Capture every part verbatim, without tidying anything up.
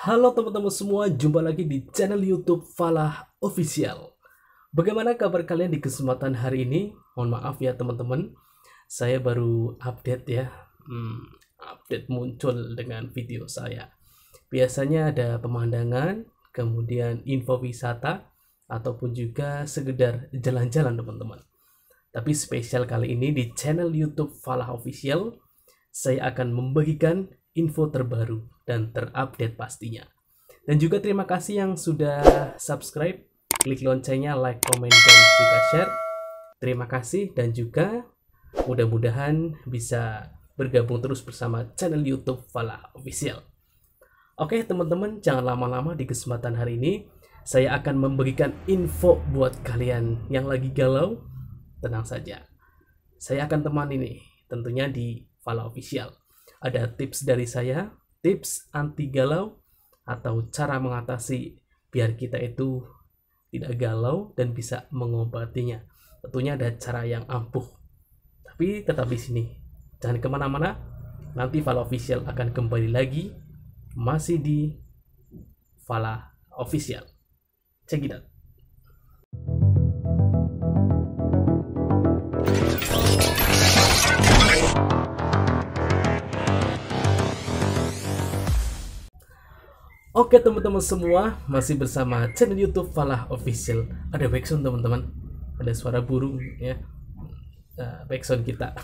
Halo teman-teman semua, jumpa lagi di channel YouTube Falah Official. Bagaimana kabar kalian di kesempatan hari ini? Mohon maaf ya teman-teman, saya baru update ya. Hmm, update muncul dengan video saya. Biasanya ada pemandangan, kemudian info wisata, ataupun juga sekedar jalan-jalan teman-teman. Tapi spesial kali ini di channel YouTube Falah Official, saya akan membagikan info terbaru dan terupdate pastinya. Dan juga terima kasih yang sudah subscribe, klik loncengnya, like, komen, dan juga share. Terima kasih dan juga mudah-mudahan bisa bergabung terus bersama channel YouTube Falah Official. Oke teman-teman, jangan lama-lama. Di kesempatan hari ini saya akan memberikan info buat kalian yang lagi galau. Tenang saja, saya akan temani nih tentunya di Falah Official. Ada tips dari saya, tips anti galau atau cara mengatasi biar kita itu tidak galau dan bisa mengobatinya. Tentunya ada cara yang ampuh. Tapi tetap di sini, jangan kemana-mana. Nanti Falah Official akan kembali lagi masih di Falah Official. Check it out. Oke teman-teman semua, masih bersama channel YouTube Falah Official. Ada backsound teman-teman, ada suara burung ya, uh, backsound kita.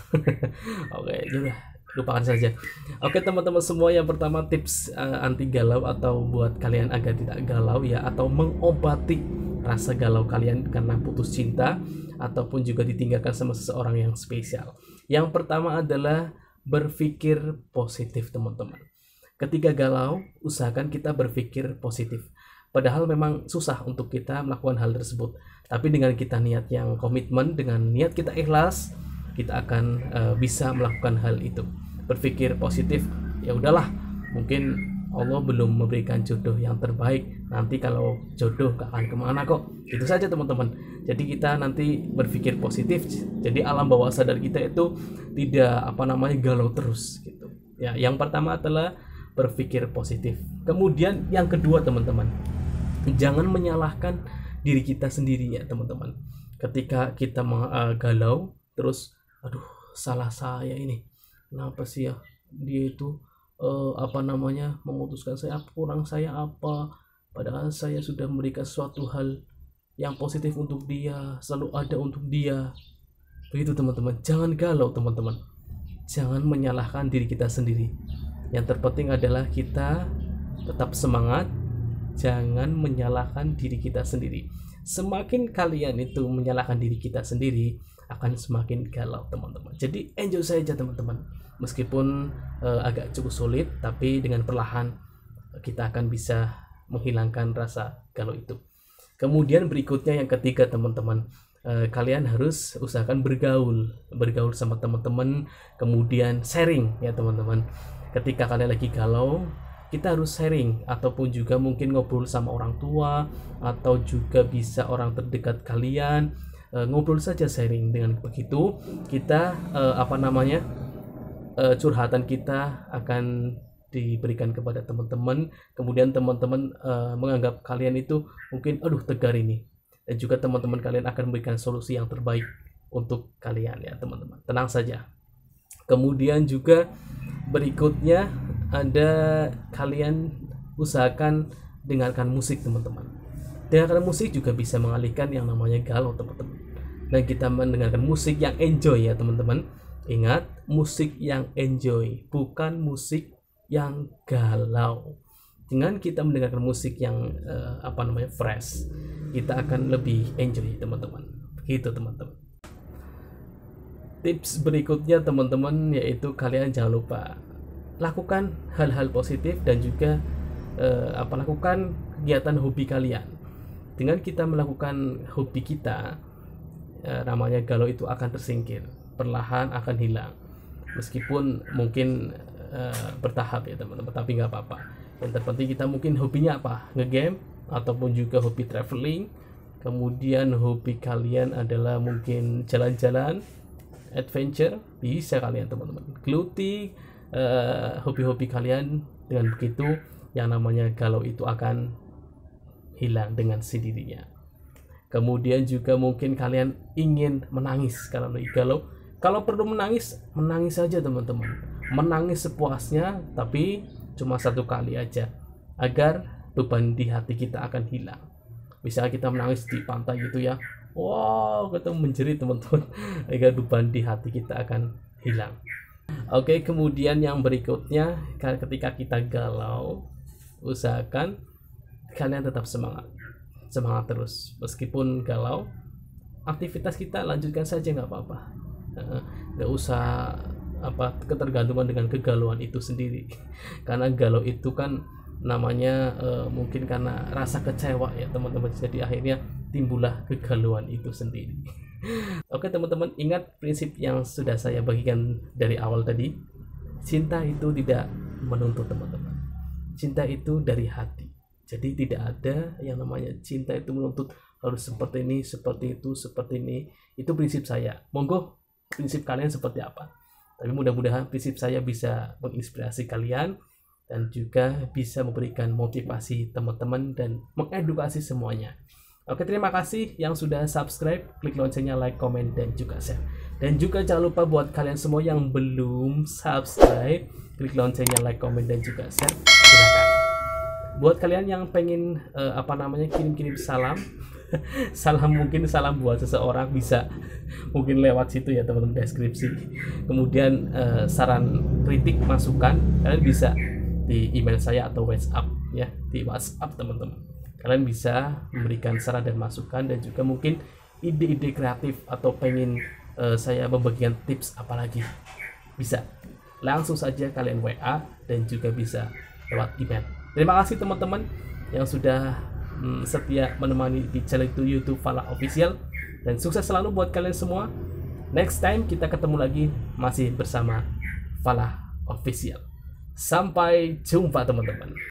Oke, udah lupakan saja. Oke teman-teman semua, yang pertama tips uh, anti galau atau buat kalian agar tidak galau ya, atau mengobati rasa galau kalian karena putus cinta ataupun juga ditinggalkan sama seseorang yang spesial. Yang pertama adalah berpikir positif teman-teman. Ketika galau, usahakan kita berpikir positif. Padahal memang susah untuk kita melakukan hal tersebut. Tapi dengan kita niat yang komitmen, dengan niat kita ikhlas, kita akan uh, bisa melakukan hal itu. Berpikir positif, ya udahlah, mungkin Allah belum memberikan jodoh yang terbaik. Nanti kalau jodoh gak akan kemana kok. Itu saja teman-teman. Jadi kita nanti berpikir positif. Jadi alam bawah sadar kita itu tidak apa namanya galau terus gitu. Ya, yang pertama adalah berpikir positif. Kemudian yang kedua teman-teman, jangan menyalahkan diri kita sendiri ya teman-teman. Ketika kita uh, galau terus, aduh salah saya ini, kenapa sih ya dia itu uh, apa namanya memutuskan saya, kurang saya apa, padahal saya sudah memberikan suatu hal yang positif untuk dia, selalu ada untuk dia. Begitu teman-teman, jangan galau teman-teman, jangan menyalahkan diri kita sendiri. Yang terpenting adalah kita tetap semangat, jangan menyalahkan diri kita sendiri. Semakin kalian itu menyalahkan diri kita sendiri, akan semakin galau teman-teman. Jadi enjoy saja teman-teman. Meskipun uh, agak cukup sulit, tapi dengan perlahan kita akan bisa menghilangkan rasa galau itu. Kemudian berikutnya yang ketiga teman-teman, uh, kalian harus usahakan bergaul, bergaul sama teman-teman, kemudian sharing ya teman-teman. Ketika kalian lagi galau, kita harus sharing ataupun juga mungkin ngobrol sama orang tua atau juga bisa orang terdekat kalian. E, ngobrol saja, sharing. Dengan begitu kita e, apa namanya e, curhatan kita akan diberikan kepada teman-teman. Kemudian teman-teman e, menganggap kalian itu mungkin aduh tegar ini, dan juga teman-teman kalian akan memberikan solusi yang terbaik untuk kalian ya teman-teman. Tenang saja. Kemudian juga berikutnya ada kalian usahakan dengarkan musik teman-teman. Dengarkan musik juga bisa mengalihkan yang namanya galau teman-teman. Dan kita mendengarkan musik yang enjoy ya teman-teman. Ingat, musik yang enjoy, bukan musik yang galau. Dengan kita mendengarkan musik yang uh, apa namanya fresh, kita akan lebih enjoy teman-teman. Begitu teman-teman. Tips berikutnya teman-teman, yaitu kalian jangan lupa lakukan hal-hal positif dan juga eh, apa lakukan kegiatan hobi kalian. Dengan kita melakukan hobi kita, eh, namanya galau itu akan tersingkir, perlahan akan hilang. Meskipun mungkin eh, bertahap ya teman-teman, tapi nggak apa-apa. Yang terpenting kita mungkin hobinya apa? Ngegame ataupun juga hobi traveling. Kemudian hobi kalian adalah mungkin jalan-jalan, adventure, bisa kalian teman-teman geluti uh, hobi-hobi kalian. Dengan begitu yang namanya galau itu akan hilang dengan sendirinya. Kemudian juga mungkin kalian ingin menangis kalau lagi galau. Kalau perlu menangis, menangis saja teman-teman. Menangis sepuasnya, tapi cuma satu kali aja, agar beban di hati kita akan hilang. Misalnya kita menangis di pantai gitu ya, wow, kita menjerit teman-teman, agar beban di hati kita akan hilang. Oke, kemudian yang berikutnya, ketika kita galau, usahakan kalian tetap semangat. Semangat terus, meskipun galau, aktivitas kita lanjutkan saja, nggak apa-apa. Nggak usah apa ketergantungan dengan kegalauan itu sendiri, karena galau itu kan namanya e, mungkin karena rasa kecewa ya teman-teman, jadi akhirnya timbullah kegalauan itu sendiri. Oke teman-teman, ingat prinsip yang sudah saya bagikan dari awal tadi. Cinta itu tidak menuntut teman-teman, cinta itu dari hati. Jadi tidak ada yang namanya cinta itu menuntut harus seperti ini, seperti itu, seperti ini. Itu prinsip saya. Monggo prinsip kalian seperti apa. Tapi mudah-mudahan prinsip saya bisa menginspirasi kalian dan juga bisa memberikan motivasi teman-teman dan mengedukasi semuanya. Oke, terima kasih yang sudah subscribe, klik loncengnya, like, komen, dan juga share. Dan juga jangan lupa buat kalian semua yang belum subscribe, klik loncengnya, like, komen, dan juga share. Silakan. Buat kalian yang pengen uh, apa namanya kirim-kirim salam, salam mungkin salam buat seseorang, bisa mungkin lewat situ ya teman-teman, deskripsi. Kemudian uh, saran, kritik, masukan kalian bisa di email saya atau WhatsApp ya, di WhatsApp teman-teman. Kalian bisa memberikan saran dan masukan, dan juga mungkin ide-ide kreatif atau pengen uh, saya membagikan tips apalagi, bisa langsung saja kalian W A dan juga bisa lewat email. Terima kasih teman-teman yang sudah hmm, setia menemani di channel itu YouTube Falah Official, dan sukses selalu buat kalian semua. Next time kita ketemu lagi masih bersama Falah Official. Sampai jumpa teman-teman.